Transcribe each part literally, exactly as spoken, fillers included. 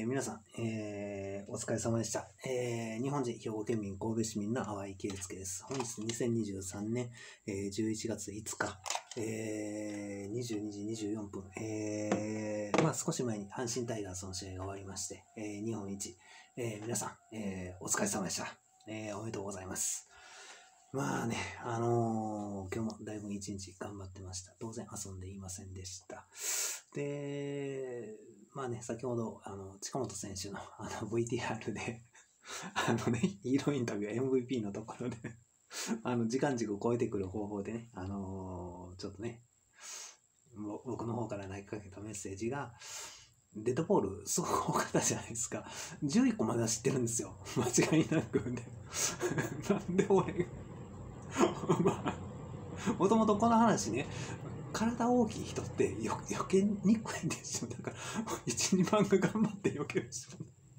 皆さん、えー、お疲れ様でした。えー、日本人、兵庫県民、神戸市民の淡井圭介です。本日にせんにじゅうさんねん、えー、じゅういちがついつか、えー、にじゅうにじにじゅうよんぷん、えー、まあ少し前に阪神タイガースの試合が終わりまして、えー、日本一、えー、皆さん、えー、お疲れ様でした。えー、おめでとうございます。まあね、あのー、今日もだいぶ一日頑張ってました。当然遊んでいませんでした。で、まあね、先ほど、あの、近本選手の、あの、ブイティーアール で、あのね、ヒーローインタビュー エムブイピー のところで、あの、時間軸を超えてくる方法でね、あのー、ちょっとね、僕の方から投げかけたメッセージが、デッドボールすごく多かったじゃないですか。じゅういっこまでは知ってるんですよ。間違いなくね。なんで俺、まあ、もともとこの話ね、体大きい人ってよ余計にくいんですよ。だから、いち、にばんが頑張って避けるし。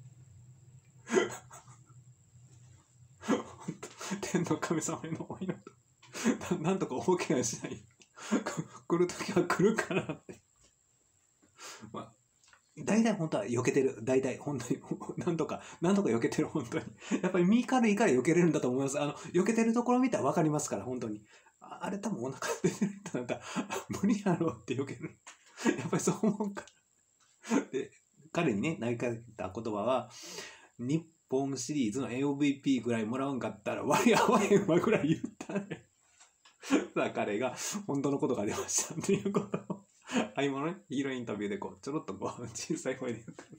天の神様へのお祈りな、なんとか大怪我しない。来るときは来るからって。まあ、大体本当は避けてる。大体本当に、なんとか、なんとか避けてる、本当に。やっぱり身軽いから避けれるんだと思います。あの、避けてるところ見たらわかりますから、本当に。あれ多分お腹出てる人なんか、無理やろって避ける。やっぱりそう思うから。で、彼にね、投げかけた言葉は、日本シリーズの エムブイピー ぐらいもらうんかったら、割り合わへんわぐらい言ったね。さあ、彼が本当のことが出ましたっていうことを、合間のね、ヒーローインタビューでこう、ちょろっとこう、小さい声で言ってる。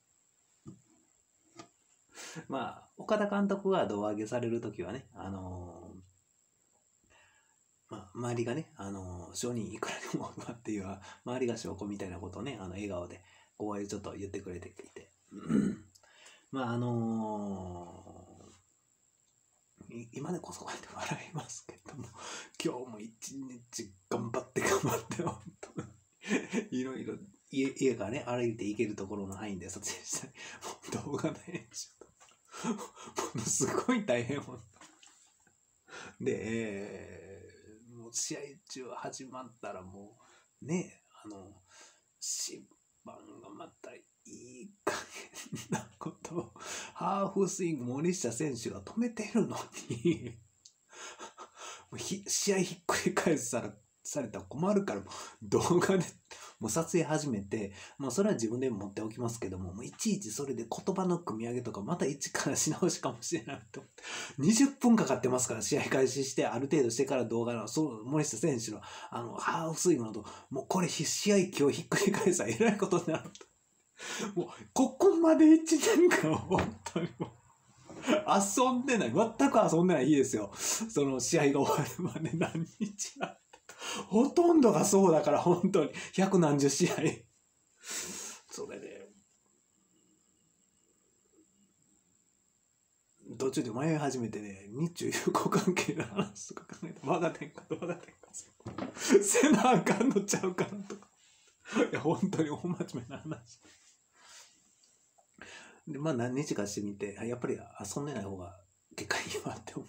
まあ、岡田監督が胴上げされるときはね、あのー、まあ、周りがね、あのー、承認いくらでも奪っていう、周りが証拠みたいなことをね、あの、笑顔で、こういうちょっと言ってくれていて。まあ、あのー、今でこそこうやって笑いますけども、今日も一日頑張って頑張って、本当に、いろいろ家、家からね、歩いて行けるところの範囲で撮影したり、もう動画の編集と、ものすごい大変、本当で、えー、もう試合中始まったらもう、ね、あの、審判がまたいい加減なことを、ハーフスイング森下選手が止めてるのに、試合ひっくり返さらされたら困るから、動画でもう撮影始めて、もうそれは自分で持っておきますけども、もういちいちそれで言葉の組み上げとかまた一からし直しかもしれないと思って、にじゅっぷんかかってますから、試合開始してある程度してから動画の、その森下選手のあのハーフスイングのと、もうこれ試合今日ひっくり返さえらいことになると。もうここまでいちねんかん本当にもう。遊んでない。全く遊んでない日ですよ。その試合が終わるまで何日あった。ほとんどがそうだから、本当に。百何十試合。それで、途中で迷い始めてね、日中友好関係の話とか考えて、我が天下と我が天下。せなあかんのちゃうかなとか。いや、本当に大真面目な話。で、まあ何日かしてみて、やっぱり遊んでない方が結果いいわって思って。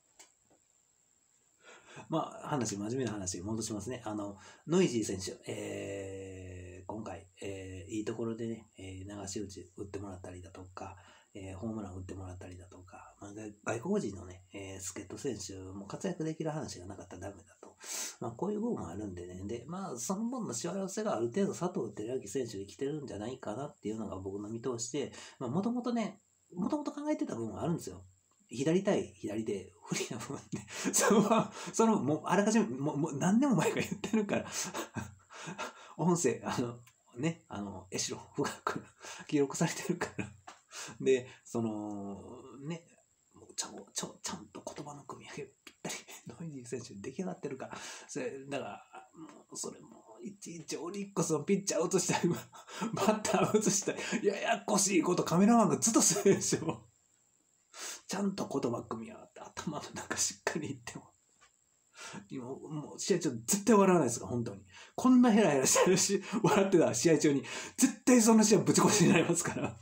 まあ話、真面目な話戻しますね。あの、ノイジー選手、えー、今回、えー、いいところでね、えー、流し打ち打ってもらったりだとか、えー、ホームラン打ってもらったりだとか、まあ、外国人のね、えー、助っ人選手も活躍できる話がなかったらダメだと。まあこういう部分もあるんでね。で、まあその分の幸せがある程度佐藤輝明選手に来てるんじゃないかなっていうのが僕の見通しで、まあもともとね、もともと考えてた部分はあるんですよ。左対左で不利な部分で、その、その、もうあらかじめ、もう、もう何年も前から言ってるから、音声、あの、ね、あの、エシロン深く記録されてるから。で、その、ね、もうちゃんちょちゃんと言葉の組み上げぴったりノイジー選手出来上がってるから、それだからもうそれもいちいちオリックスのピッチャー移したりバッター移したりややこしいことカメラマンがずっとするでしょ。ちゃんと言葉組み上がって頭の中しっかり言っても今もう試合中絶対笑わないですから本当にこんなヘラヘラしてるし笑ってた試合中に絶対その試合ぶち越しになりますから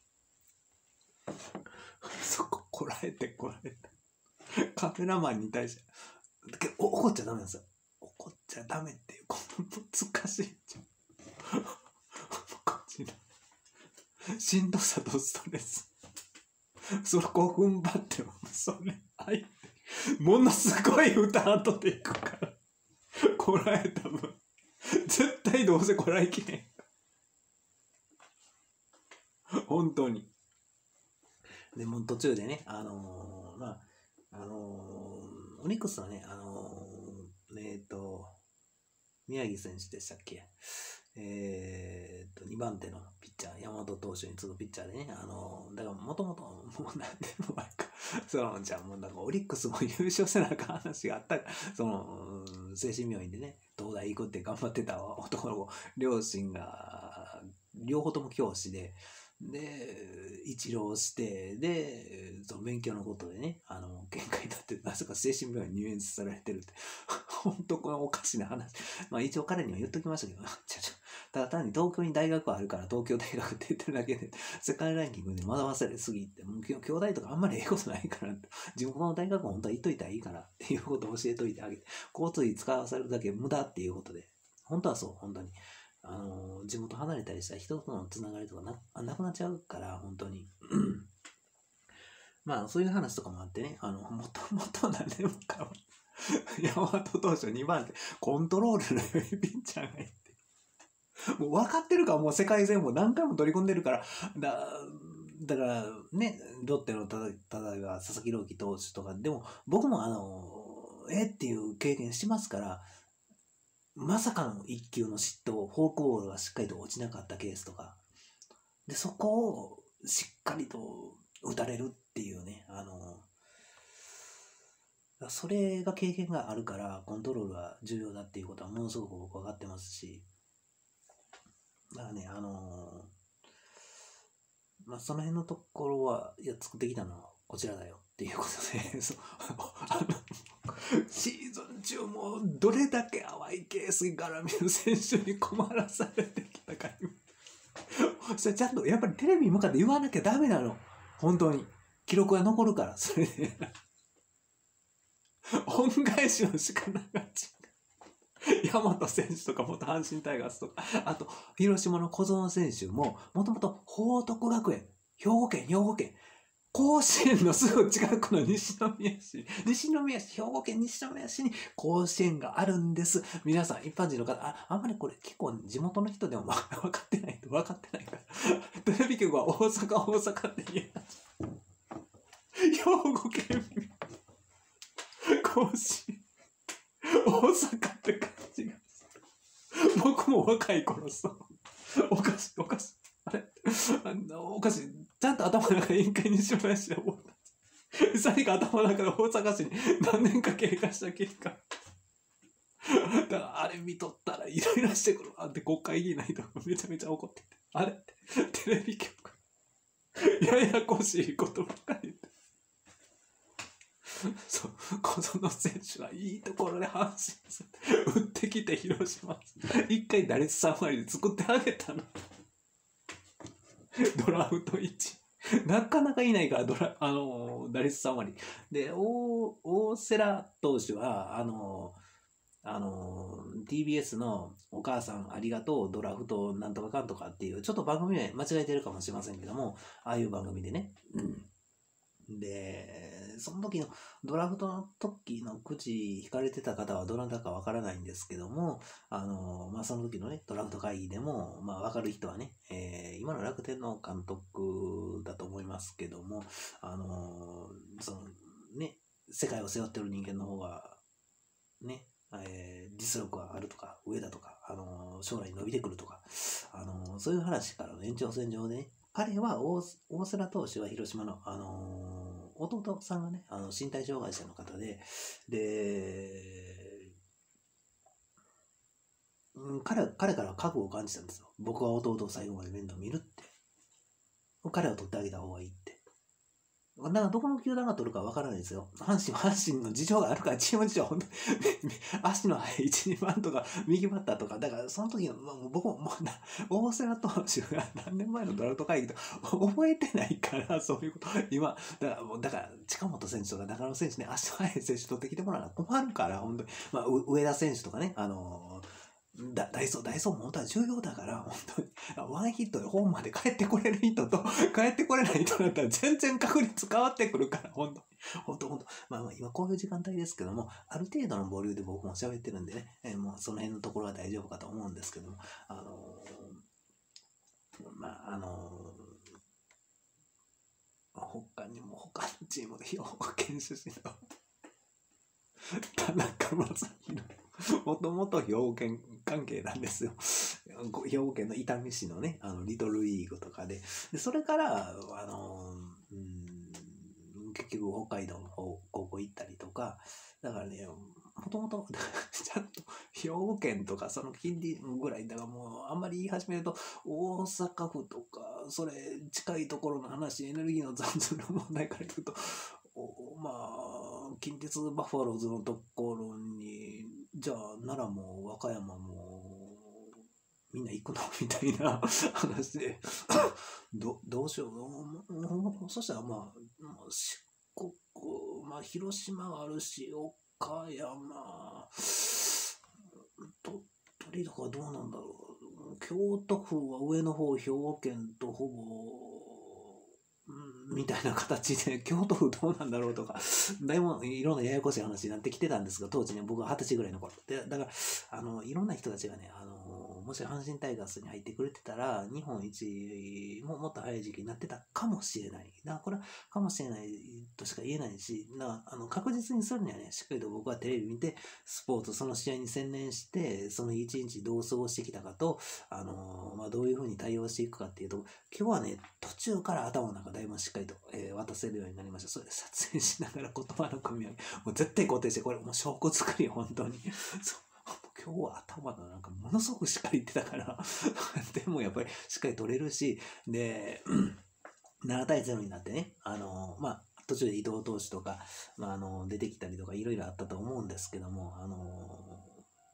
そここらえてこらえてカメラマンに対して怒っちゃダメなんですよ。怒っちゃダメっていうこの難しいこっちのしんどさとストレス。そこを踏ん張っても、それ、はい。ものすごい歌後でいくから。こらえた分。絶対どうせこらえきれん。本当に。でも途中でね、あのー、まあ、あのー、オリックスはね、あのー、えっ、ー、と、宮城選手でしたっけ、えー、とにばん手のピッチャー、山本投手に次ぐピッチャーでね、あのだからもともと、もう何年も前か、そのじゃあもうなんかオリックスも優勝せなあかん話があったから、その精神病院でね、東大行くって頑張ってた男の子、両親が両方とも教師で、で、一浪して、で、その勉強のことでね、あの、限界になって、なぜか精神病院に入院されてるって、本当このおかしな話。まあ一応彼には言っときましたけど、ちょちょただ単に東京に大学はあるから東京大学って言ってるだけで、世界ランキングで学ばされすぎて、もう兄弟とかあんまりええことないから、自分の大学は本当は言っといたらいいからっていうことを教えといてあげて、交通費使わされるだけ無駄っていうことで、本当はそう、本当に。あの地元離れたりしたら人とのつながりとか な, なくなっちゃうから本当にまあそういう話とかもあってね、あのもともと何年もか山本投手にばん手コントロールの良いピッチャーがいて、もう分かってるから、もう世界戦も何回も取り込んでるから、だだからね、ロッテのただただが佐々木朗希投手とかでも僕もあのえっていう経験しますから、まさかの一球の失投、フォークボールがしっかりと落ちなかったケースとか、でそこをしっかりと打たれるっていうね、あの、それが経験があるから、コントロールが重要だっていうことはものすごく僕分かってますし、だからね、あのまあ、その辺のところは、いや、作ってきたのはこちらだよっていうことで、そうあのシーズン中もどれだけ淡いケース絡みの選手に困らされてきたかそれちゃんとやっぱりテレビに向かって言わなきゃダメなの、本当に記録が残るから。それで恩返しの仕方が違う。大和選手とか元阪神タイガースとか、あと広島の小園選手ももともと報徳学園、兵庫県兵庫県甲子園のすぐ近くの西宮市、西宮市、兵庫県西宮市に甲子園があるんです。皆さん、一般人の方、あ、あんまりこれ結構地元の人でも分かってないと分かってないから。テレビ局は大阪、大阪って言えない。兵庫県、甲子園、大阪って感じがする。僕も若い頃そう。おかしい、おかしい。あれあのおかしい。ちゃんと頭の中で委員会にしました思った。何か頭の中で大阪市に何年か経過した結果。だからあれ見とったらイライラしてくるわって国会議員の人がめちゃめちゃ怒ってて。あれテレビ局。ややこしいことばっかり言って。そう、小園選手はいいところで阪神戦打ってきて広島。一回打率さん割で作ってあげたの。ドラフトいち。なかなかいないから、ドラ、あのー、打率さん割。で、大、大瀬良投手は、あのー、あのー、ティービーエス のお母さんありがとう、ドラフトなんとかかんとかっていう、ちょっと番組名間違えてるかもしれませんけども、ああいう番組でね。うん、で、その時のドラフトの時のくじ引かれてた方はどなたかわからないんですけども、あの、まあ、その時のね、ドラフト会議でも、まあ、わかる人はね、えー、今の楽天の監督だと思いますけども、あの、そのね、世界を背負ってる人間の方が、ね、えー、実力があるとか、上だとか、あの、将来伸びてくるとか、あの、そういう話からの延長線上でね、彼は大、大瀬良投手は広島の、あのー、弟さんがね、あの身体障害者の方で、で、うん、彼彼から覚悟を感じたんですよ。僕は弟を最後まで面倒見るって。彼を取ってあげた方がいいって。だからどこの球団が取るかわからないですよ。阪神は阪神の事情があるから、チーム事情は本当に足の速いいち、にばんとか右バッターとか、だからその時の、もう僕ももうな、大瀬良投手が何年前のドラフト会議と覚えてないから、そういうこと、今、だから、もうだから近本選手とか中野選手ね、足の速い選手取ってきてもらうの困るから、本当に。まあ、上田選手とかね、あのーだダイソー、ダイソーも本当は重要だから、本当に。ワンヒットでホームまで帰ってこれる人と、帰ってこれない人だったら全然確率変わってくるから、本当に。本当本当。まあまあ今こういう時間帯ですけども、ある程度のボリュームで僕も喋ってるんでね、えー、もうその辺のところは大丈夫かと思うんですけども、あのー、まああのー、他にも他のチームで兵庫県出身の田中将大、もともと兵庫県関係なんですよ。兵庫県の伊丹市のね、あのリトルリーグとかで、でそれからあの、うん、結局北海道の方高校行ったりとか、だからね、もともとちゃんと兵庫県とかその近隣ぐらいだから、もうあんまり言い始めると大阪府とかそれ近いところの話、エネルギーの残存の問題から言うと、おまあ近鉄バファローズのところに、じゃあ奈良も和歌山もみんな行くのみたいな話でど, どうしよう。そしたらまあ四国、まあ広島があるし、岡山、鳥取とかどうなんだろう。京都府は上の方、兵庫県とほぼみたいな形で、京都府どうなんだろうとか、だいぶいろんなややこしい話になってきてたんですが、当時ね、僕ははたちぐらいの頃で、だからあのいろんな人たちがね、あのもし阪神タイガースに入ってくれてたら、日本一ももっと早い時期になってたかもしれない。だからこれはかもしれないとしか言えないし、なあの確実にするにはね、しっかりと僕はテレビ見て、スポーツ、その試合に専念して、その一日どう過ごしてきたかと、あのまあ、どういうふうに対応していくかっていうと、今日はね、途中から頭の中だいぶしっかりと、えー、渡せるようになりました。それで撮影しながら言葉の組み合わせ、もう絶対固定して、これもう証拠作り、本当に。そう今日は頭がなんかものすごくしっかり言ってたからでもやっぱりしっかり取れるし、でななたいゼロになってね、あのまあ途中で伊藤投手とか、まあ、あの出てきたりとかいろいろあったと思うんですけども、あの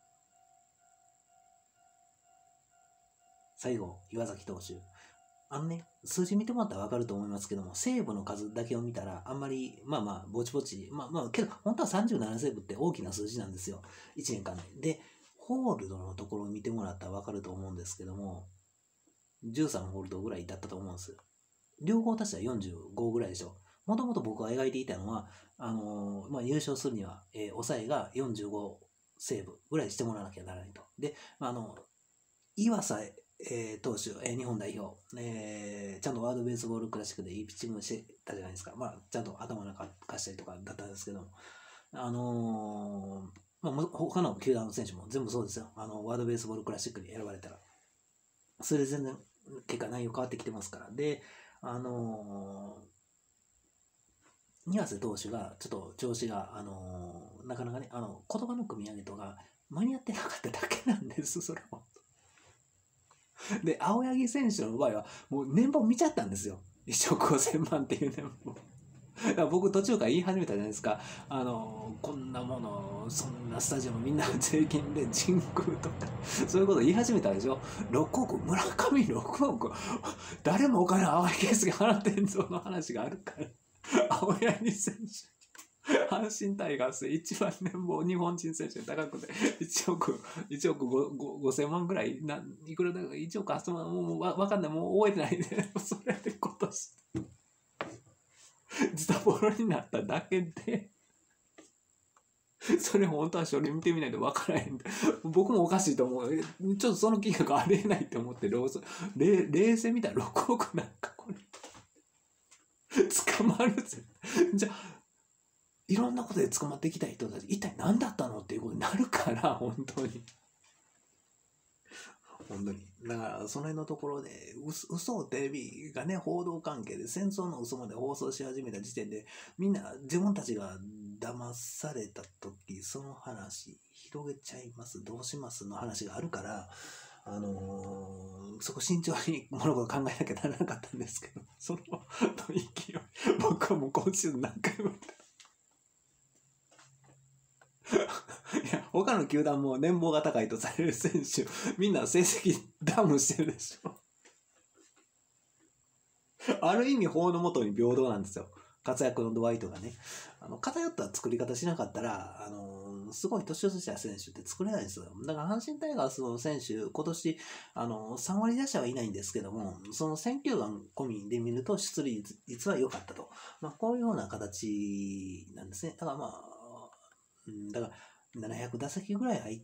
最後岩崎投手、あのね、数字見てもらったら分かると思いますけども、セーブの数だけを見たら、あんまり、まあまあ、ぼちぼち、まあまあ、けど、本当はさんじゅうななセーブって大きな数字なんですよ。いちねんかんで。で、ホールドのところを見てもらったら分かると思うんですけども、じゅうさんホールドぐらいだったと思うんです。両方足したらよんじゅうごぐらいでしょ。もともと僕が描いていたのは、あのー、まあ、優勝するには、えー、抑えがよんじゅうごセーブぐらいしてもらわなきゃならないと。で、まあ、あの、岩佐えー、投手、えー、日本代表、えー、ちゃんとワールドベースボールクラシックでいいピッチングしてたじゃないですか。まあ、ちゃんと頭の中貸したりとかだったんですけども、あのー、まあ、他の球団の選手も全部そうですよ。あの、ワールドベースボールクラシックに選ばれたら。それで全然結果内容変わってきてますから。で、あのー、庭瀬投手がちょっと調子が、あのー、なかなかね、あの、言葉の組み上げとか間に合ってなかっただけなんです、それも。で、青柳選手の場合は、もう年俸見ちゃったんですよ。いちおくごせんまんっていう年俸。だから僕途中から言い始めたじゃないですか。あの、こんなもの、そんなスタジアムみんな税金で神宮とか、そういうこと言い始めたでしょ。ろくおく、村上ろくおく、誰もお金青柳圭介払ってんぞの話があるから。青柳選手。阪神タイガースで一番年俸日本人選手高くていちおくいちおくごせん万ぐらいないくらだかいちおくはちまんもうわ分かんないもう覚えてないんでそれで今年ズタボロになっただけでそれ本当は書類見てみないと分からへん僕もおかしいと思う。ちょっとその金額ありえないって思って冷冷静見たらろくおくなんかこれ捕まるぜ。じゃあいろんなことで捕まってきた人たち一体何だったのっていうことになるから本当に本当にだからその辺のところで嘘をテレビがね報道関係で戦争の嘘まで放送し始めた時点でみんな自分たちが騙された時その話広げちゃいますどうしますの話があるからあのー、そこ慎重に物事を考えなきゃならなかったんですけどその勢い僕はもう今週何回も言ったいや他の球団も年俸が高いとされる選手みんな成績ダウンしてるでしょある意味法の下に平等なんですよ活躍の度合いとかねあの偏った作り方しなかったら、あのすごい突出した選手って作れないんですよ。だから阪神タイガースの選手、今年、あの、さん割打者はいないんですけども、その選球眼込みで見ると出塁率は良かったと。まあ、こういうような形なんですね。だからまあ、うん、だから、ななひゃく打席ぐらい入って、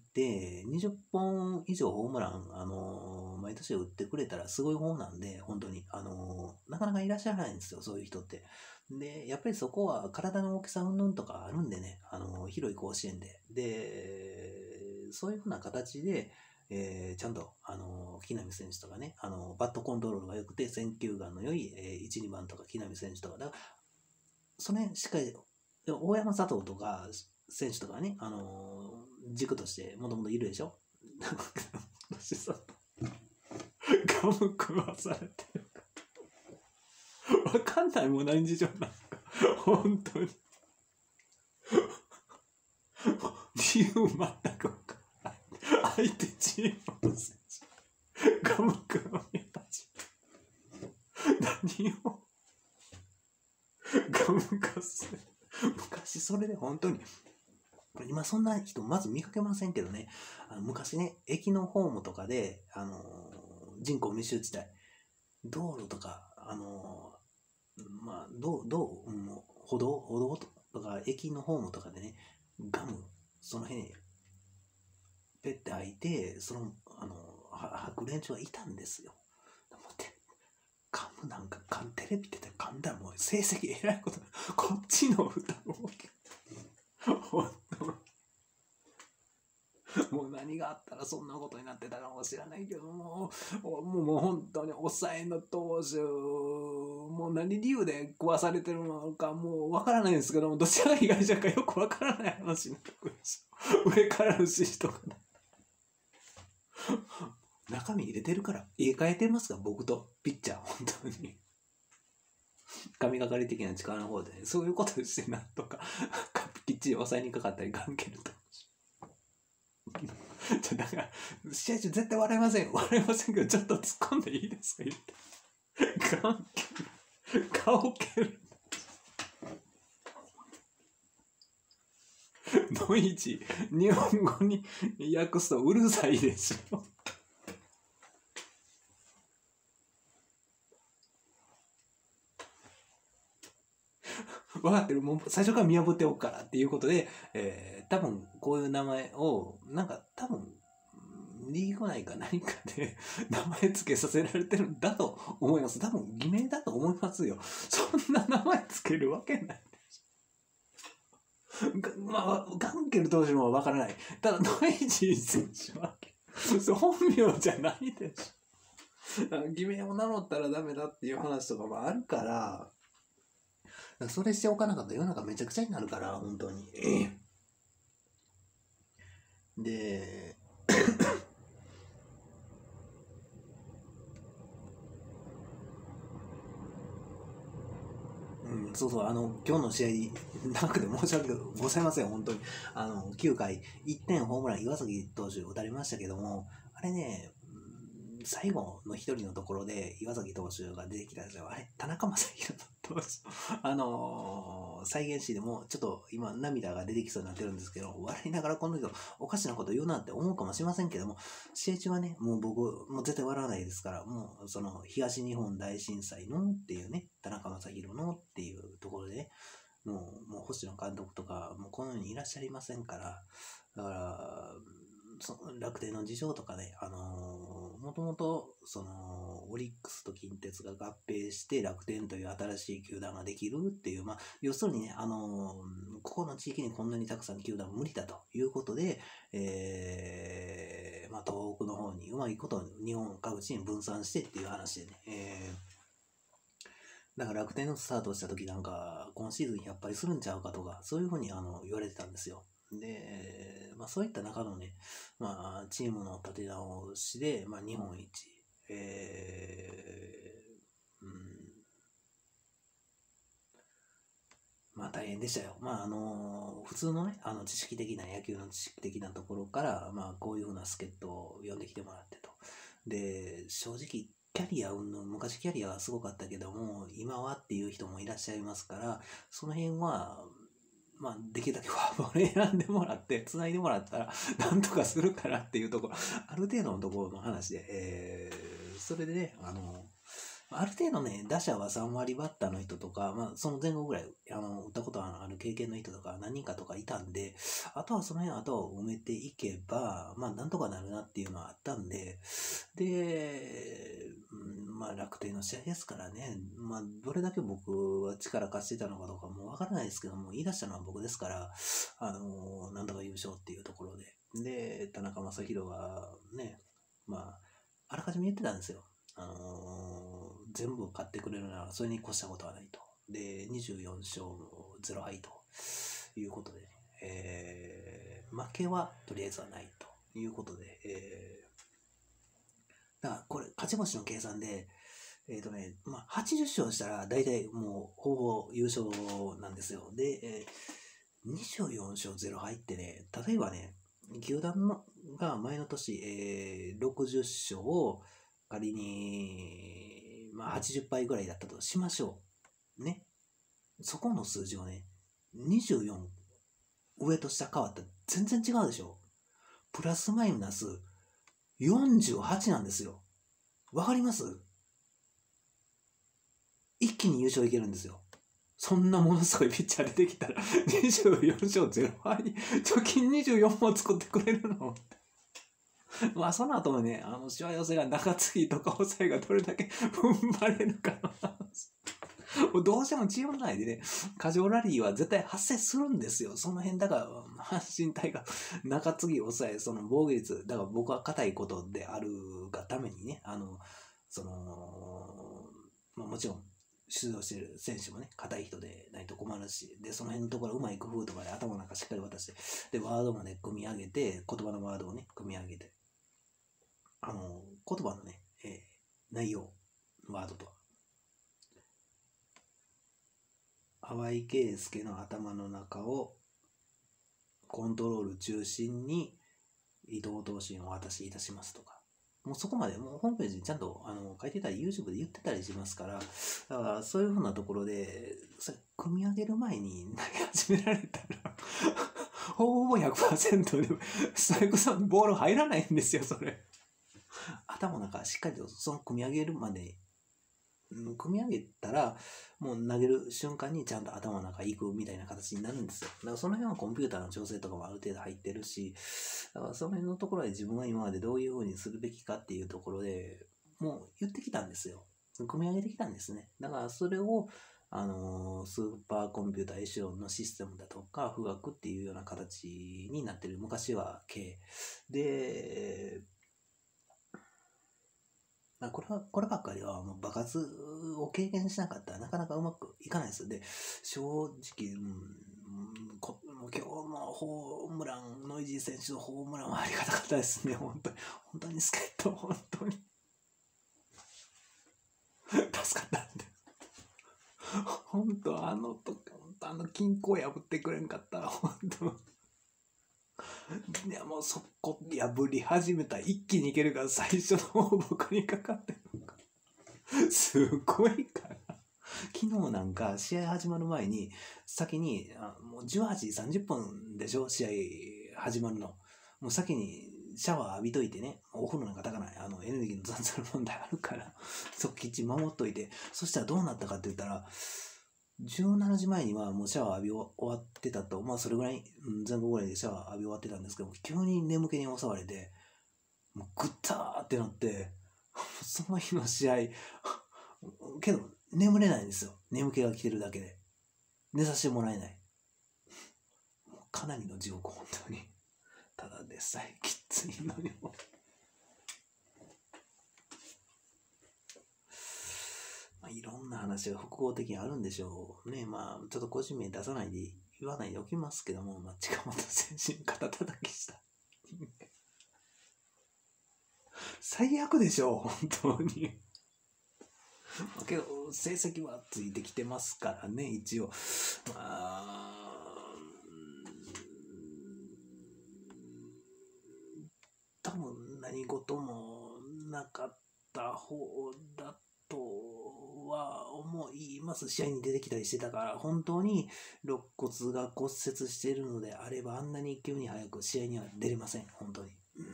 にじゅっぽん以上ホームラン、あのー毎年打ってくれたらすごい方なんで、本当に、あのーなかなかいらっしゃらないんですよ、そういう人って。で、やっぱりそこは体の大きさ云々とかあるんでね、あのー広い甲子園で。で、そういうふうな形で、えーちゃんと、あのー木浪選手とかね、あのーバットコントロールが良くて、選球眼の良い、えーいち、にばんとか木浪選手とか、だからそれしっかり、で大山佐藤とか選手とかね、あのー軸としてもともといるでしょ。私さ、ガム食わされてる。わかんないもん、何事情なんか。本当に。理由全くわかんない。相手チームの選手、ガム食われ始めた。何をガムかす。昔それで本当に。今そんな人まず見かけませんけどね、あの昔ね、駅のホームとかで、あのー人口密集地帯、道路とか、あのーまあ、どう、どう、うん、歩道、歩道とか、駅のホームとかでね、ガム、その辺に、ペッて開いて、その、あのー、吐く連中がいたんですよ。でもってガムなんか、テレビ出て噛んだらもう成績えらいこと、こっちの歌を大きく。本当もう何があったらそんなことになってたかもしれないけども、もうもう本当に抑えの投手、もう何理由で壊されてるのかもうわからないんですけども、どちらが被害者かよくわからない話になってくるんですよ。上からの指示とかね。中身入れてるから入れ替えてますか、僕とピッチャー、本当に。神がかり的な力の方で、ね、そういうことしてなんとかきっちり抑えにかかったりガンケルとだから試合中絶対笑いませんよ、笑いませんけどちょっと突っ込んでいいですか、言ってガンケル顔蹴るノイジー、日本語に訳すとうるさいでしょ分かってる、もう最初から見破っておくからっていうことで、えー、多分こういう名前をなんか多分リーグ内か何かで名前付けさせられてるんだと思います。多分偽名だと思いますよ。そんな名前付けるわけないでしょ。まあガンケル投手もわからない。ただノイジー選手は本名じゃないでしょ。偽名を名乗ったらダメだっていう話とかもあるから。それしておかなかったら世の中めちゃくちゃになるから、本当に。で、うん、そうそう、あの、今日の試合、長くて申し訳ございません、本当に。あの、きゅうかい、いってんホームラン、岩崎投手打たれましたけども、あれね、最後の一人のところで岩崎投手が出てきたんですよ。あれ、田中将大投手。あのー、再現しでもちょっと今涙が出てきそうになってるんですけど、笑いながらこの人おかしなこと言うなって思うかもしれませんけども、試合中はね、もう僕、もう絶対笑わないですから、もうその東日本大震災のっていうね、田中将大のっていうところでね、もう、もう星野監督とか、もうこのようにいらっしゃいませんから、だから、そ楽天の事情とかね、あのー、もともと、その、オリックスと近鉄が合併して楽天という新しい球団ができるっていう、まあ、要するにね、あのー、ここの地域にこんなにたくさん球団無理だということで、えー、まあ、東北の方にうまいこと日本各地に分散してっていう話でね、えー、だから楽天のスタートした時なんか、今シーズンやっぱりするんちゃうかとか、そういうふうにあの言われてたんですよ。で、まあそういった中のね、まあチームの立て直しで、まあ日本一、えー、うん、まあ大変でしたよ。まああの、普通のね、あの知識的な野球の知識的なところから、まあこういうふうな助っ人を呼んできてもらってと。で、正直、キャリア云々、昔キャリアはすごかったけども、今はっていう人もいらっしゃいますから、その辺は、 まあ、できるだけフォアボール選んでもらって、繋いでもらったら、なんとかするからっていうところ、ある程度のところの話で、えー、それでね、あの、ある程度ね、打者はさん割バッターの人とか、まあ、その前後ぐらい、あの、打ったことある経験の人とか何人かとかいたんで、あとはその辺、あとは埋めていけば、まあ、なんとかなるなっていうのはあったんで、で、うんまあ、楽天の試合ですからね、まあ、どれだけ僕は力貸してたのかどうかもわからないですけども、言い出したのは僕ですから、あの、なんとか優勝っていうところで、で、田中将大はね、まあ、あらかじめ言ってたんですよ。あのー全部買ってくれるならそれに越したことはないと。で、にじゅうよん勝ゼロ敗ということで、ね、えー、負けはとりあえずはないということで、えー、だからこれ、勝ち星の計算で、えっ、ー、とね、まあ、はちじゅっ勝したら大体もうほぼ優勝なんですよ。で、えー、にじゅうよん勝ゼロ敗ってね、例えばね、球団のが前の年、えー、ろくじゅっ勝を仮に、まあ、はちじゅっ敗ぐらいだったとしましょう。ね。そこの数字をね、にじゅうよん上と下変わったら全然違うでしょ。プラスマイナスよんじゅうはちなんですよ。わかります？一気に優勝いけるんですよ。そんなものすごいピッチャー出てきたらにじゅうよん勝ゼロ敗、貯金にじゅうよんも作ってくれるのまあその後もね、あのしわ寄せが中継ぎとか抑えがどれだけ踏ん張れるかどうしてもチーム内でね、過剰ラリーは絶対発生するんですよ。その辺だから、阪神タイガー、中継ぎ抑え、その防御率、だから僕は硬いことであるがためにね、あの、その、まあ、もちろん、出場している選手もね、硬い人でないと困るし、で、その辺のところ、うまい工夫とかで頭の中しっかり渡して、で、ワードもね、組み上げて、言葉のワードをね、組み上げて、あの、言葉のね、えー、内容、ワードとは、淡井圭介の頭の中をコントロール中心に伊藤投手にお渡しいたしますとか、もうそこまでもうホームページにちゃんとあの書いてたり YouTube で言ってたりしますから、だからそういうふうなところでそれ組み上げる前に投げ始められたらほぼ ひゃくパーセント でストライクゾーンにボール入らないんですよ。それ頭の中しっかりとその組み上げるまで組み上げたらもう投げる瞬間にちゃんと頭の中行くみたいな形になるんですよ。だからその辺はコンピューターの調整とかもある程度入ってるし、だからその辺のところで自分が今までどういう風にするべきかっていうところでもう言ってきたんですよ。組み上げてきたんですね。だからそれをあのー、スーパーコンピューターエシュロンのシステムだとか富岳っていうような形になってる。昔は K でこれは、こればっかりはもう爆発を経験しなかったらなかなかうまくいかないです。で、正直、うん、こ今日のホームラン、ノイジー選手のホームランはありがたかったですね。本当に、本当に助っ人、本当に助かったんで。本当、あの時、本当あの均衡破ってくれんかったら、本当。いやもうそこ破り始めたら一気にいけるから最初の方僕にかかってるのかすごいから昨日なんか試合始まる前に先にあもうじゅうはちじさんじゅっぷんでしょ試合始まるのもう先にシャワー浴びといてねお風呂なんか炊かないあのエネルギーの残存問題あるからそこきっちり守っといてそしたらどうなったかって言ったらじゅうしちじまえにはもうシャワー浴び終わってたと、まあそれぐらい、前後ぐらいでシャワー浴び終わってたんですけど、急に眠気に襲われて、もうぐったーってなって、その日の試合、けど眠れないんですよ。眠気が来てるだけで。寝させてもらえない。もうかなりの地獄、本当に。ただでさえきついのにも。まあ、いろんな話が複合的にあるんでしょうね。まあ、ちょっと個人名出さないで言わないでおきますけども、まあ、近本選手に肩叩きした。最悪でしょう、本当に。けど、成績はついてきてますからね、一応。まあ、多分何事もなかった方だとは思も言います、試合に出てきたりしてたから、本当に肋骨が骨折しているのであれば、あんなに急に早く試合には出れません、本当に。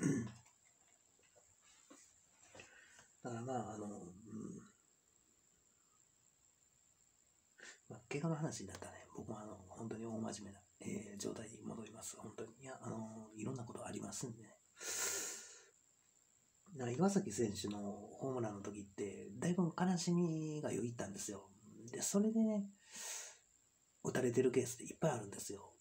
だからまあ、あの、うんまあ、怪我の話になったらね、僕もあの本当に大真面目な、えー、状態に戻ります。本当に。いや、あのいろんなことありますんでね。だから岩崎選手のホームランの時って、だいぶ悲しみがよぎったんですよ。で、それでね、打たれてるケースっていっぱいあるんですよ。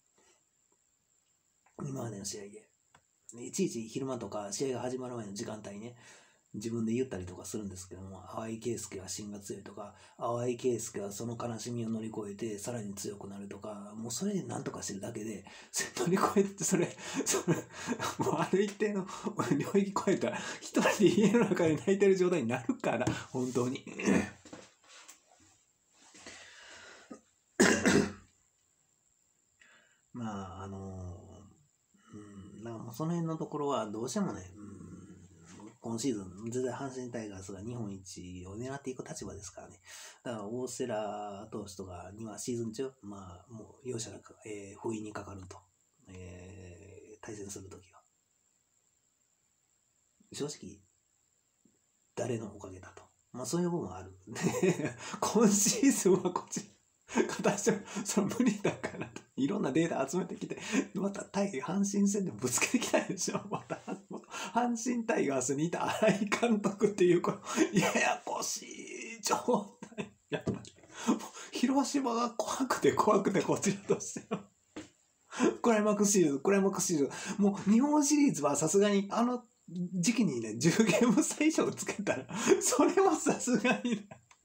今までの試合で。いちいち昼間とか試合が始まる前の時間帯ね、自分で言ったりとかするんですけども、淡井圭介は芯が強いとか、淡井圭介はその悲しみを乗り越えてさらに強くなるとか、もうそれで何とかしてるだけで、乗り越えて、それ、それ、もうある一定の領域超えたら、一人で家の中で泣いてる状態になるから、本当に。まあ、あの、うん、だからもうその辺のところはどうしてもね、うん今シーズン、絶対阪神タイガースが日本一を狙っていく立場ですからね。だから大瀬良投手とかにはシーズン中、まあ、もう容赦なく、えー、封印にかかると、えー、対戦するときは。正直、誰のおかげだと。まあ、そういう部分はある。今シーズンはこっち、形はその無理だからと、いろんなデータ集めてきて、また対阪神戦でぶつけてきたでしょ、また。阪神タイガースにいた新井監督っていう、このややこしい状態。やっぱり、広島が怖くて怖くてこちらとしては。クライマックスシリーズ、クライマックスシリーズ。もう日本シリーズはさすがにあの時期にね、じゅうゲーム差以上つけたら、それはさすがに、ね、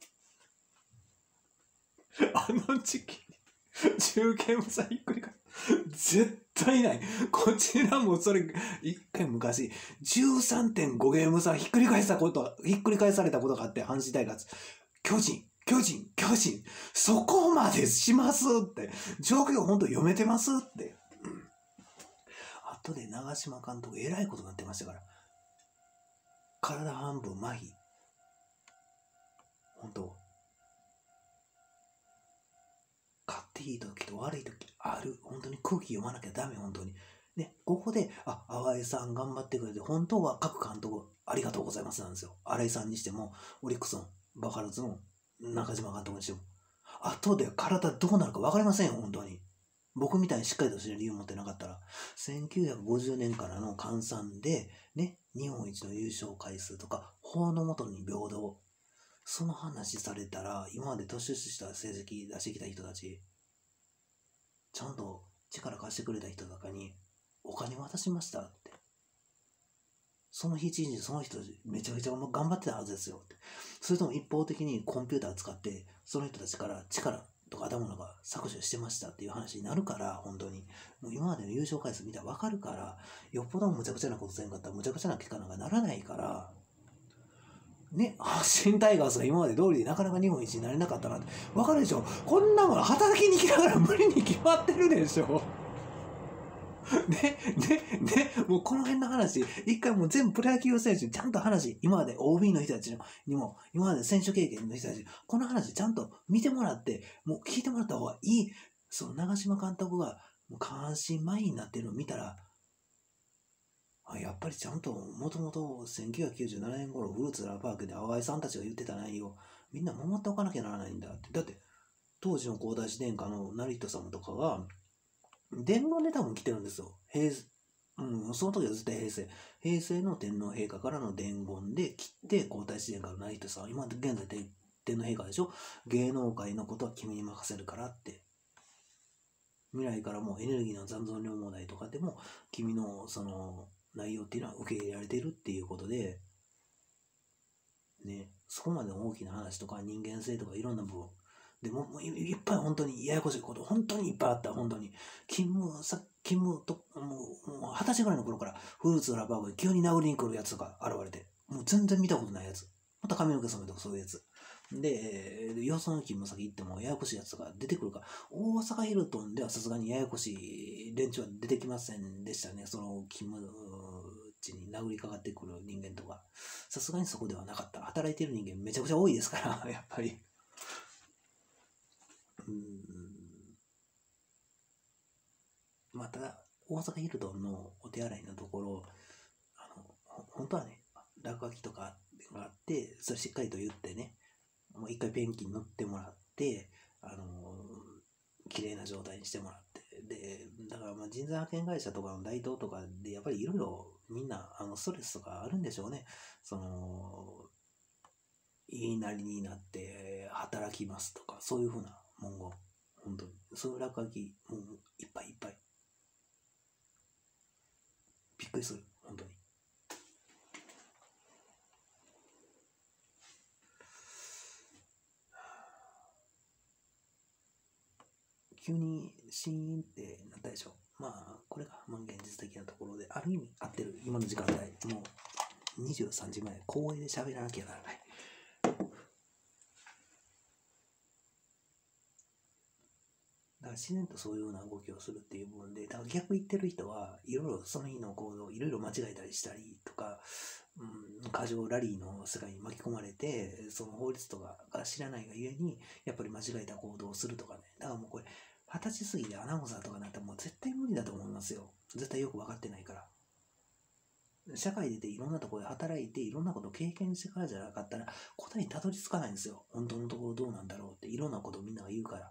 あの時期にじゅうゲーム差ひっくり返す。絶対ない。こちらもそれ、一回昔、じゅうさんてんご ゲーム差ひっくり返したこと、ひっくり返されたことがあって、阪神タイガース。巨人、巨人、巨人、そこまでしますって、状況本当読めてますって。うん、後で長嶋監督、えらいことになってましたから。体半分麻痺。本当。勝っていい時と悪い時ある。本当に空気読まなきゃダメ、本当に。ね、ここで、あ、淡井さん頑張ってくれて、本当は各監督ありがとうございますなんですよ。新井さんにしても、オリックスのバファローズの中島監督にしても。後で体どうなるか分かりませんよ、本当に。僕みたいにしっかりとしてる理由を持ってなかったら、せんきゅうひゃくごじゅうねんからの換算で、ね、日本一の優勝回数とか、法の下に平等。その話されたら、今まで突出した成績出してきた人たち、ちゃんと力貸してくれた人とかに、お金渡しましたって。その日一日その人めちゃめちゃ頑張ってたはずですよって。それとも一方的にコンピューター使って、その人たちから力とか頭のが削除してましたっていう話になるから、本当に。もう今までの優勝回数見たら分かるから、よっぽどむちゃくちゃなことせんかったらむちゃくちゃな結果なんかならないから、ね、阪神タイガースが今まで通りでなかなか日本一になれなかったなって。わかるでしょ？こんなもの働きに来ながら無理に決まってるでしょ？ね、ね、ね、もうこの辺の話、一回もう全部プロ野球選手にちゃんと話、今まで オービー の人たちにも、今まで選手経験の人たちに、この話ちゃんと見てもらって、もう聞いてもらった方がいい。その長嶋監督がもう下半身麻痺になってるのを見たら、あ、やっぱりちゃんと、もともとせんきゅうひゃくきゅうじゅうななねん頃、フルーツラパークで淡井さんたちが言ってた内容、みんな守っておかなきゃならないんだって。だって、当時の皇太子殿下の成人様とかが、伝言で多分来てるんですよ。平うん、その時は絶対平成。平成の天皇陛下からの伝言で来て、皇太子殿下の成人さん、今現在天皇陛下でしょ？芸能界のことは君に任せるからって。未来からもエネルギーの残存量問題とかでも、君のその、内容っていうのは受け入れられてるっていうことで、ね、そこまで大きな話とか人間性とかいろんな部分でももういっぱい本当にややこしいこと本当にいっぱいあった。本当に勤務さ勤務ともうもう二十歳ぐらいの頃からフルーツのラバーが急に殴りに来るやつが現れて、もう全然見たことないやつ、また髪の毛染めとかそういうやつで、よその勤務先行ってもややこしいやつが出てくるから、大阪ヒルトンではさすがにややこしい連中は出てきませんでしたね。その勤務地に殴りかかってくる人間とか、さすがにそこではなかった。働いてる人間めちゃくちゃ多いですから、やっぱり。 まあ、ただ、大阪ヒルトンのお手洗いのところ、あの、本当はね、落書きとかがあって、それしっかりと言ってね、もう一回ペンキに塗ってもらって、あのー、綺麗な状態にしてもらって、で、だからまあ人材派遣会社とかの大東とかで、やっぱりいろいろみんな、あの、ストレスとかあるんでしょうね。その、言いなりになって働きますとか、そういうふうな文言、本当に。そういう落書き、もういっぱいいっぱい。びっくりする、本当に。急にシーンってなったでしょ。まあ、これがまあ現実的なところで、ある意味合ってる、今の時間帯、もうにじゅうさんじまえ、公園で喋らなきゃならない。だから自然とそういうような動きをするっていう部分で、だから逆言ってる人はいろいろその日の行動をいろいろ間違えたりしたりとか、うん、過剰ラリーの世界に巻き込まれて、その法律とかが知らないがゆえに、やっぱり間違えた行動をするとかね。だからもうこれ、二十歳過ぎでアナウンサーとかなったらもう絶対無理だと思いますよ。絶対よく分かってないから。社会出ていろんなところで働いていろんなことを経験してからじゃなかったら答えにたどり着かないんですよ。本当のところどうなんだろうっていろんなことをみんなが言うから。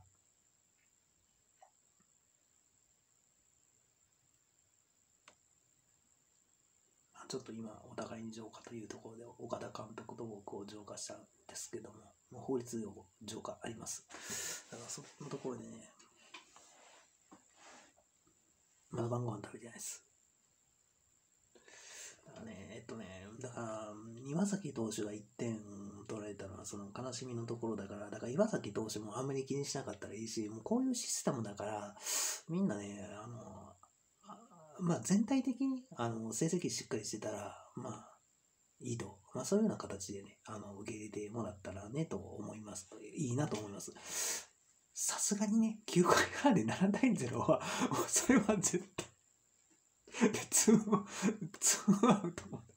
ちょっと今お互いに浄化というところで岡田監督と僕を浄化したんですけども、もう法律用語浄化あります。だからそのところでね、まだ晩ご飯食べてないです。だからね、えっとね、だから岩崎投手がいってん取られたのはその悲しみのところだから、だから岩崎投手もあんまり気にしなかったらいいし、もうこういうシステムだから、みんなね、あの、まあ全体的にあの成績しっかりしてたら、まあいいと、まあそういうような形でね、あの受け入れてもらったらねと思います。いいなと思います。さすがにね、きゅうかい裏でななたいゼロは、それは絶対。で、ツー、ツーアウトも。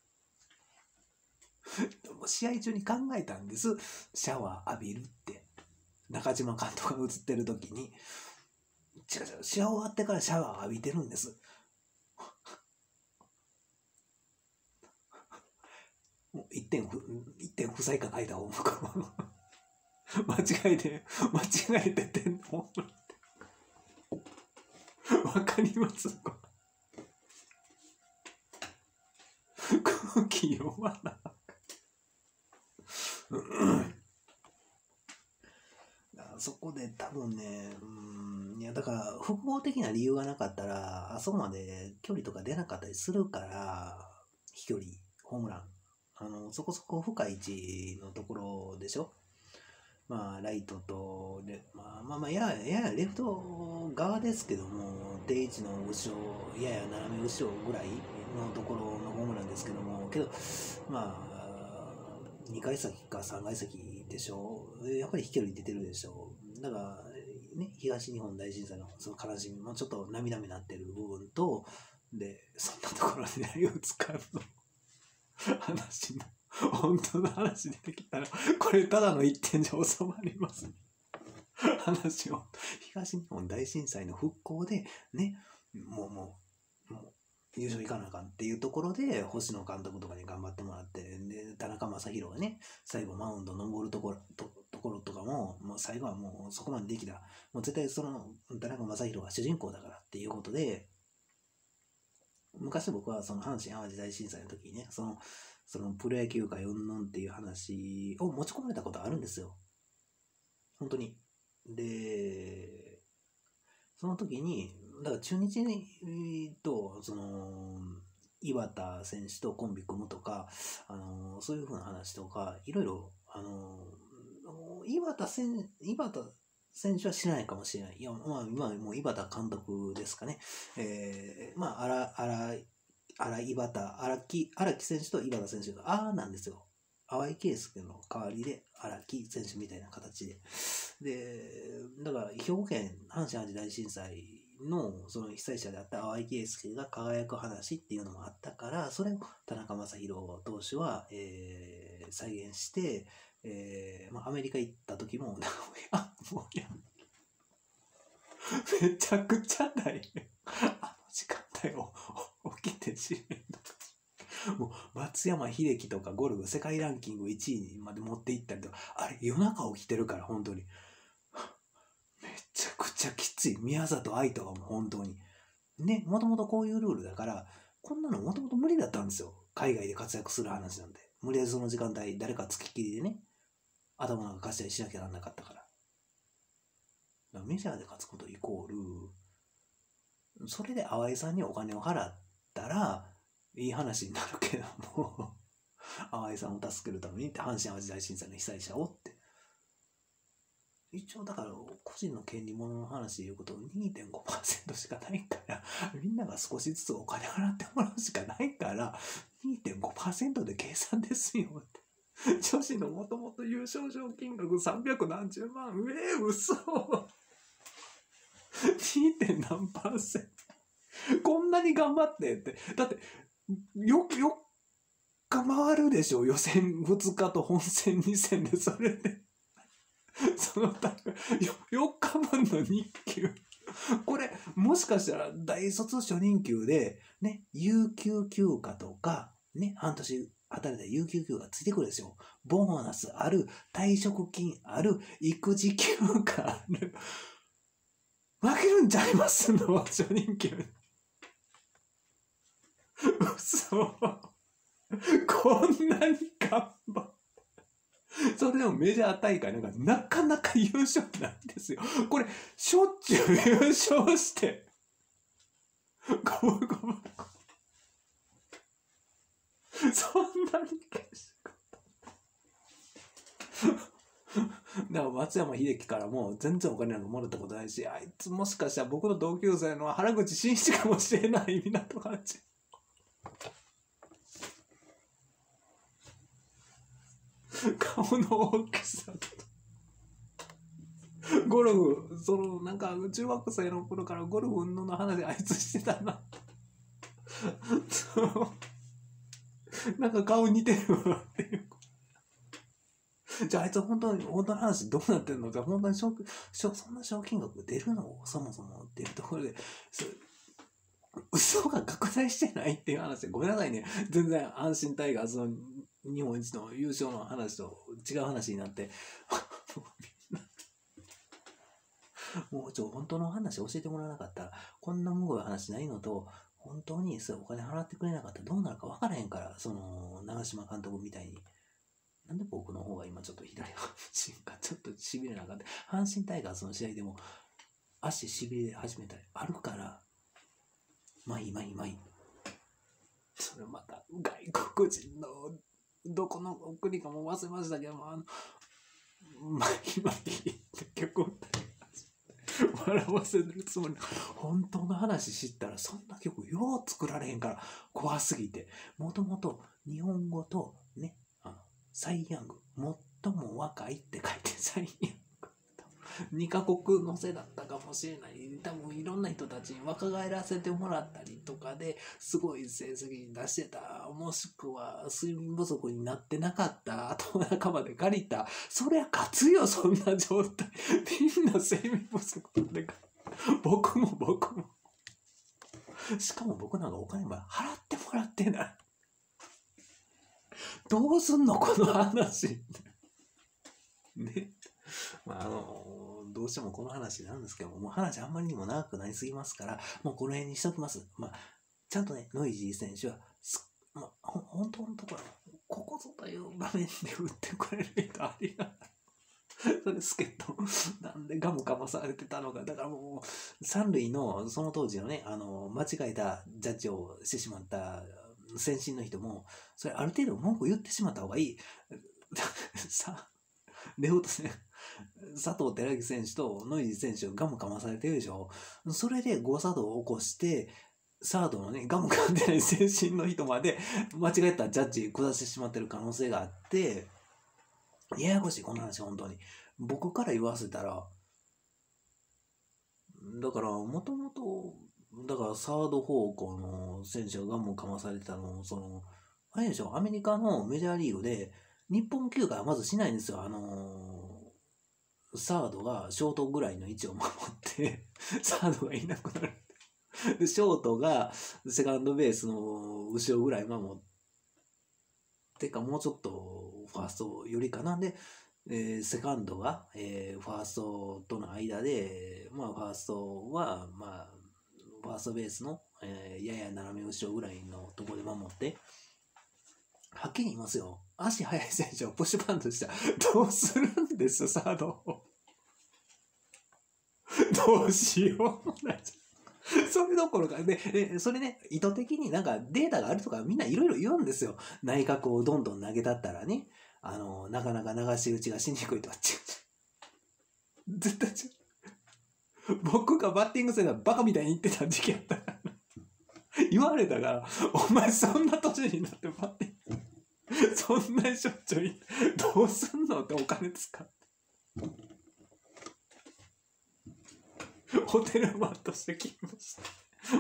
試合中に考えたんです。シャワー浴びるって。中島監督が映ってる時に。違う違う、試合終わってからシャワー浴びてるんです。もう一点ふ、一点不採か書いた方向間違えて、間違えて点をわかります空気読まなそこで多分ね、うん、いやだから複合的な理由がなかったら、あそこまで距離とか出なかったりするから、飛距離、ホームラン、あのそこそこ深い位置のところでしょ。まあ、ライトとレ、まあまあまあ、やややレフト側ですけども、定位置の後ろ、やや斜め後ろぐらいのところのホームランですけども、けど、まあ、にかい先かさんがい先でしょう。やっぱり飛距離出てるでしょう。だから、ね、東日本大震災のその悲しみもちょっと涙目になってる部分と、で、そんなところで何を使うの話の。本当の話出てきたら、これただの一点じゃ収まります。話を、東日本大震災の復興で、ね、もうもう、もう優勝いかなあかんっていうところで、星野監督とかに頑張ってもらって、で、田中将大がね、最後マウンド登るところとところとかも、もう最後はもうそこまでできた。もう絶対その田中将大が主人公だからっていうことで、昔僕はその阪神淡路大震災の時にね、その、そのプロ野球界うんぬんっていう話を持ち込まれたことあるんですよ。本当に。で、その時に、だから中日と、その、岩田選手とコンビ組むとか、あの、そういう風な話とか、いろいろ、あの、岩田選、岩田選手は知らないかもしれない。いや、まあ、今もう岩田監督ですかね。えー、まあ、あら、あら、荒井端、荒木、荒木選手と岩田選手が、あーなんですよ。淡井圭介の代わりで荒木選手みたいな形で。で、だから兵庫県阪神・淡路大震災のその被災者であった淡井圭介が輝く話っていうのもあったから、それを田中将大投手は、えー、再現して、えーまあ、アメリカ行った時も、あ、もういや、めちゃくちゃだよ。 回起きてしめんとか。もう松山英樹とかゴルフ世界ランキングいちいにまで持っていったりとか、あれ夜中起きてるから本当に。めちゃくちゃきつい。宮里藍とかも本当に。ね、もともとこういうルールだから、こんなのもともと無理だったんですよ。海外で活躍する話なんで。無理やりその時間帯、誰か付きっきりでね、頭なんか貸したりしなきゃなんなかったから。だからメジャーで勝つことイコール、それで淡井さんにお金を払ったら、いい話になるけども、淡井さんを助けるためにって阪神淡路大震災の被災者をって。一応だから個人の権利物の話で言うこと にてんごパーセント しかないから、みんなが少しずつお金払ってもらうしかないから にてんごパーセント で計算ですよって。女子のもともと優勝賞金額さんびゃくなんじゅうまん、えー、嘘 に. 点何パーセントこんなに頑張ってって。だってよくよっか回るでしょ、予選ふつかと本戦に戦で。それでそのたよっかぶんの日給これもしかしたら大卒初任給でね、有給休暇とかね、半年働いたら有給休暇ついてくるですよ。ボーナスある、退職金ある、育児休暇ある。負けるんちゃいますの初任給。嘘。こんなに頑張って。それでもメジャー大会なんかなかなか優勝なんですよ。これしょっちゅう優勝してゴムゴムそんなにだから松山英樹からも全然お金なんかもらったことないし、あいつもしかしたら僕の同級生の原口真一かもしれない港町。顔の大きさとゴルフ、そのなんか中学生の頃からゴルフの話あいつしてたななんか顔似てるわっていう。じゃああいつ本当に本当の話どうなってんの？じゃあ本当に賞そんな賞金額出るのそもそもっていうところで、嘘が拡大してないっていう話で、ごめんなさいね、全然阪神タイガースの日本一の優勝の話と違う話になってもうちょ本当の話教えてもらわなかったらこんなむごい話ないのと、本当にそれお金払ってくれなかったらどうなるか分からへんから、その長嶋監督みたいに。なんで僕の方が今ちょっと左半身がちょっとしびれなかった。阪神タイガースの試合でも足しびれ始めたりあるから、まあいいまあいいまあいい。それまた外国人のどこの国かも忘れましたけども、あのまあいいまあいいって曲を歌い笑わせるつもり。本当の話知ったらそんな曲よう作られへんから、怖すぎて。もともと日本語とね、あのサイ・ヤング、最も若いって書いてサイ・ヤング。にカ国のせだったかもしれない。多分いろんな人たちに若返らせてもらったりとかですごい成績出してた、もしくは睡眠不足になってなかった、頭の中まで借りた。そりゃ勝つよ、そんな状態。みんな睡眠不足なんで、僕も僕も。しかも僕なんかお金まで払ってもらってない。どうすんのこの話ね。まあ、あのどうしてもこの話なんですけども、もう話あんまりにも長くなりすぎますから、もうこの辺にしときます。まあ、ちゃんとね、ノイジー選手はす、まあ、ほ本当のところ、ここぞという場面で打ってくれる人ありがたい。それ助っ人なんでガムかまされてたのか。だからもう三塁のその当時のね、あの間違えたジャッジをしてしまった先進の人も、それある程度文句言ってしまった方がいい。さレオとね、佐藤輝明選手とノイジー選手がガムかまされてるでしょ。それで誤作動を起こしてサードのね、ガムかんでない先進の人まで間違えたジャッジ下してしまってる可能性があって、ややこしいこの話。本当に僕から言わせたら、だからもともとだからサード方向の選手がガムをかまされてたの、そのあれでしょ、アメリカのメジャーリーグで日本球界はまずしないんですよ。あのー、サードがショートぐらいの位置を守ってサードがいなくなる。 で、ショートがセカンドベースの後ろぐらい守ってか、もうちょっとファーストよりかな。で、えーセカンドが、えーファーストとの間で、まあ、ファーストは、まあ、ファーストベースの、えーやや斜め後ろぐらいのところで守って、はっきり言いますよ。足速い選手をプッシュバントしたらどうするんです、サード。どうしようもない。それどころか、で、でそれね、意図的になんかデータがあるとかみんないろいろ言うんですよ。内角をどんどん投げたったらね、あの、なかなか流し打ちがしにくいとか。絶対違う。僕がバッティングセンターバカみたいに言ってた時期やったから。言われたから、お前そんな年になってバッティング、そんなしょっちゅうどうすんのってお金使って。ホテルマンとして来ました。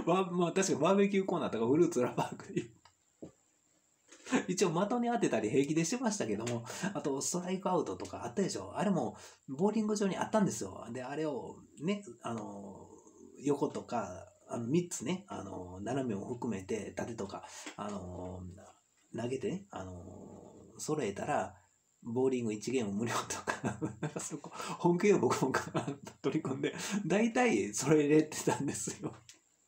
まあ確かにバーベキューコーナーとかフルーツラバークで一応的に当てたり平気でしてましたけども、あとストライクアウトとかあったでしょ。あれもボーリング場にあったんですよ。で、あれをね、あの、横とか、あのみっつね、あの、斜めを含めて縦とか、あの、投げてね、あの、揃えたら、ボーリングいちゲーム無料とか、なんかそこ、本気で僕も取り込んで、大体それ入れてたんですよ。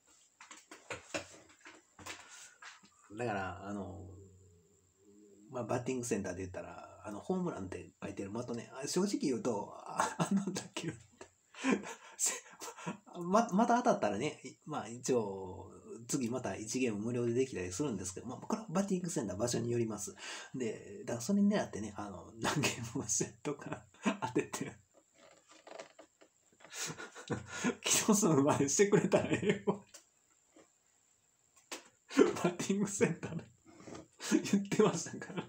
だから、あの、まあ、バッティングセンターで言ったら、あの、ホームランって書いてる的ね、正直言うと、ああの打球ま、また当たったらね、まあ一応、次またいちゲーム無料でできたりするんですけど、まあ、これはバッティングセンター場所によります。で、だからそれに狙ってね、あの、何ゲームをしてとか当てて、起動数までしてくれたらええよ。バッティングセンターで言ってましたから。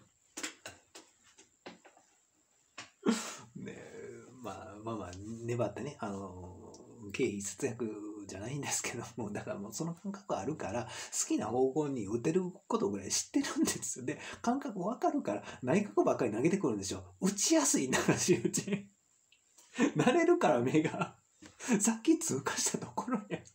ね、まあまあまあ、粘ってね、あの、経費節約じゃないんですけども、だからもうその感覚あるから、好きな方向に打てることぐらい知ってるんですよ。で、感覚わかるから、内角ばっかり投げてくるんですよ。打ちやすい流し打ち。慣れるから目が、さっき通過したところや。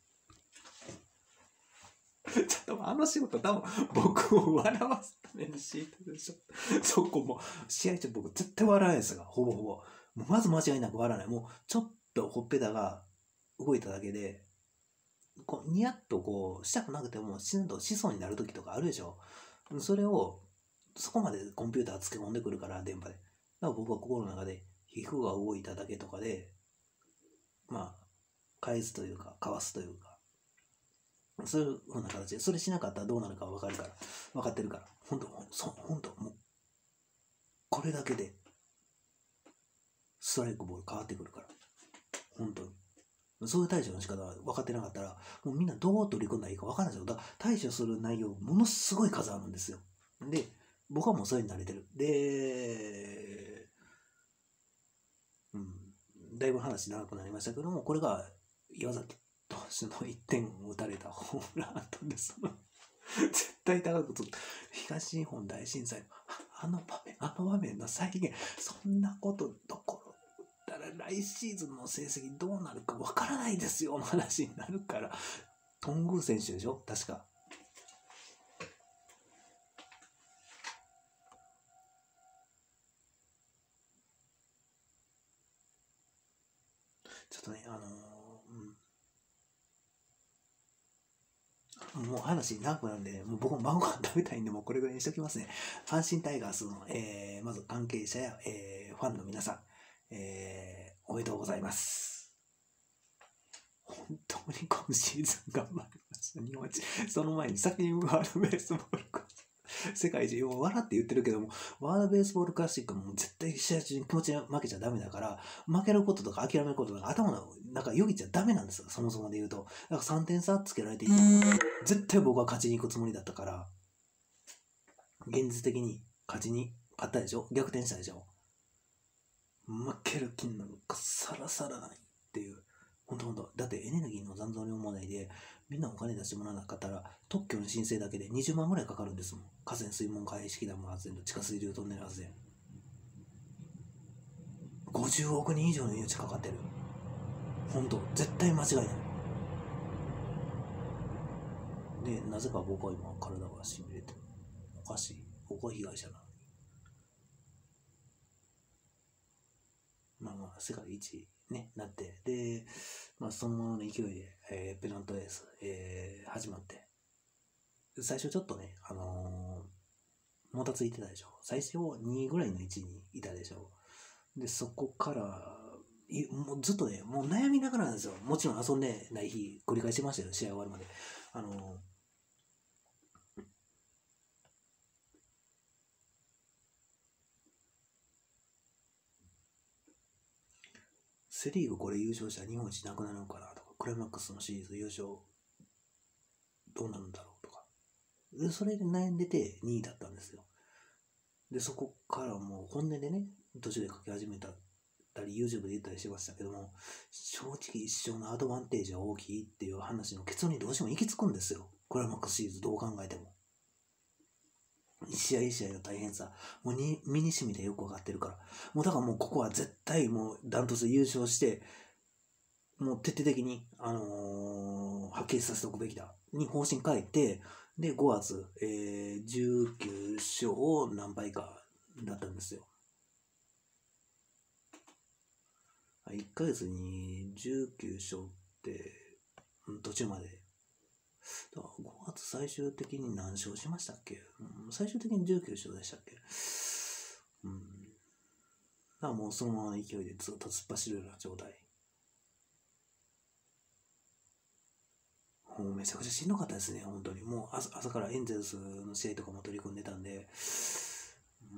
ちょっとあの仕事多分僕を笑わすために敷いてるでしょ。そこも試合中僕絶対笑わないですが、ほぼほぼ。もうまず間違いなく笑わない。もうちょっとほっぺたが動いただけで、こうニヤッとこうしたくなくても死ぬとしそうになる時とかあるでしょ。それをそこまでコンピューターつけ込んでくるから電波で。だから僕は心の中で皮膚が動いただけとかで、まあ返すというかかわすというか。そういう風な形で、それしなかったらどうなるか分かるから、分かってるから、本当、そう、本当、もう、これだけで、ストライクボール変わってくるから、本当に。そういう対処の仕方は分かってなかったら、もうみんなどう取り組んだらいいか分からないですよ。だから対処する内容、ものすごい数あるんですよ。で、僕はもうそれに慣れてる。で、うん、だいぶ話長くなりましたけども、これが岩崎投手のいってんを打たれたホームランだったんです。絶対高くと東日本大震災のあの場面、あの場面の再現、そんなことどころだったら来シーズンの成績どうなるかわからないですよの話になるから、頓宮選手でしょ確か。ちょっとね、あのー、うん。もう話長くなるんで、もう僕も晩ご飯食べたいんで、もうこれぐらいにしときますね。阪神タイガースの、えー、まず関係者や、えー、ファンの皆さん、えー、おめでとうございます。本当に今シーズン頑張りました、日本一。その前に先にワールドベースボール世界中、笑って言ってるけども、ワールドベースボールクラシックも絶対試合中に気持ち負けちゃダメだから、負けることとか諦めることとか頭の中よぎちゃダメなんですよ、そもそもで言うと。だからさんてん差つけられていたの絶対僕は勝ちに行くつもりだったから、現実的に勝ちに勝ったでしょ、逆転したでしょ。負ける気なんかさらさらないっていう。ほんとほんと。だってエネルギーの残存量問題で、みんなお金出してもらわなかったら、特許の申請だけでにじゅうまんぐらいかかるんですもん。河川水門海式ダム発電と地下水流トンネル発電。ごじゅうおくにん以上の命かかってる。ほんと、絶対間違いない。 で、なぜか僕は今体がしびれてる。おかしい。僕は被害者なのに。まあまあ、世界一ね、なって、で、まあそのままの勢いで、えー、ペナントレース、えー、始まって、最初ちょっとね、あのー、もたついてたでしょ。最初にいぐらいの位置にいたでしょ。で、そこから、いもうずっとね、もう悩みながらなんですよ。もちろん遊んでない日、繰り返しましたよ、試合終わるまで。あのー、セ・リーグこれ優勝したら日本一なくなるのかなとか、クライマックスのシリーズ優勝どうなるんだろうとか。で、それで悩んでてにいだったんですよ。で、そこからもう本音でね、途中で書き始めたり、YouTube で言ったりしてましたけども、正直一勝のアドバンテージは大きいっていう話の結論にどうしても行き着くんですよ。クライマックスシリーズどう考えても。一試合一試合の大変さ、もうに身に染みてよくわかってるから。もうだからもうここは絶対もうダントツで優勝して、もう徹底的に、あのー、はっきりさせておくべきだ。に方針変えて、で、ごがつ、えー、じゅうきゅう勝を何敗かだったんですよ。いっかげつにじゅうきゅう勝って、うん、途中まで。だからごがつ最終的に何勝しましたっけ、うん、最終的にじゅうきゅう勝でしたっけ、うん。だからもうそのままの勢いでずっと突っ走るような状態。もうめちゃくちゃしんどかったですね、本当に。もう朝朝からエンゼルスの試合とかも取り組んでたんで、うん、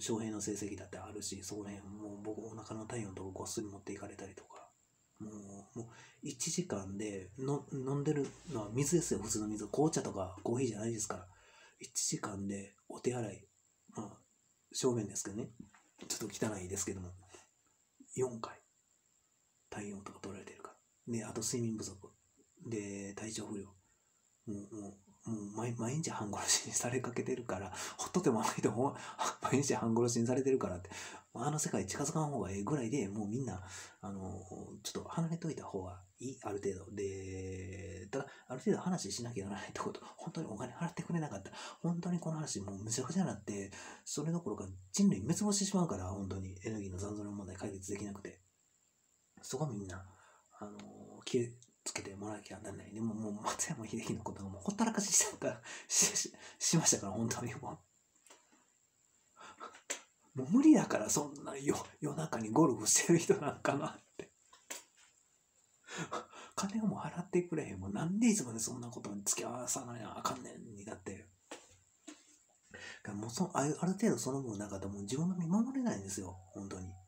翔平の成績だってあるし、そこら辺、もう僕お腹の体温とかごっそり持っていかれたりとか、もう、もういちじかんでの飲んでるのは水ですよ、普通の水。紅茶とかコーヒーじゃないですから。いちじかんでお手洗い、まあ、正面ですけどね、ちょっと汚いですけども、よんかい体温とか取られてるから。で、あと睡眠不足。で、体調不良。もう、もう、もう毎毎日半殺しにされかけてるから、ほっとても甘いとも毎日半殺しにされてるからって、あの世界近づかん方がええぐらいで、もうみんな、あの、ちょっと離れといた方がいい、ある程度。で、ただ、ある程度話しなきゃならないってこと、本当にお金払ってくれなかった。本当にこの話、もうむちゃくちゃになって、それどころか人類滅亡してしまうから、本当にエネルギーの残存の問題解決できなくて。そこはみんな、あの、気つけてもらわなきゃならない。でも、もう松山英樹のことがもうほったらかししたかしししましたから、本当にもう。もう無理だから、そんな夜夜中にゴルフしてる人なんかなって。金をも払ってくれへん。もうなんでいつまでそんなことに付き合わさないなあかんねんになって。もうそある程度その分なかったらもう自分が見守れないんですよ、本当に。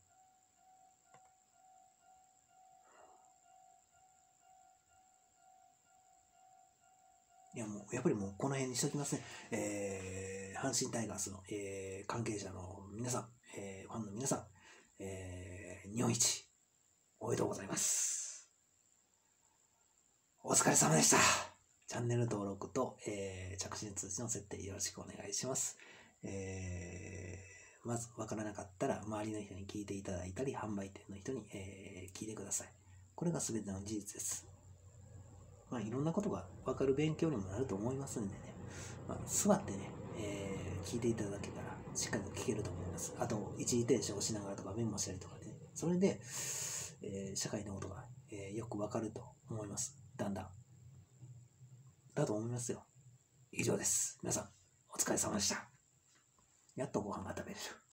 いやもうやっぱりもうこの辺にしときますね。えー、阪神タイガースの、えー、関係者の皆さん、えー、ファンの皆さん、えー、日本一おめでとうございます。お疲れ様でした。チャンネル登録と、えー、着信通知の設定よろしくお願いします。えー、まず分からなかったら周りの人に聞いていただいたり、販売店の人に、えー、聞いてください。これが全ての事実です。まあ、いろんなことが分かる勉強にもなると思いますんでね、まあ、座ってね、えー、聞いていただけたらしっかりと聞けると思います。あと、一時停止をしながらとかメモしたりとかね、それで、えー、社会のことが、えー、よく分かると思います。だんだん。だと思いますよ。以上です。皆さん、お疲れ様でした。やっとご飯が食べれる。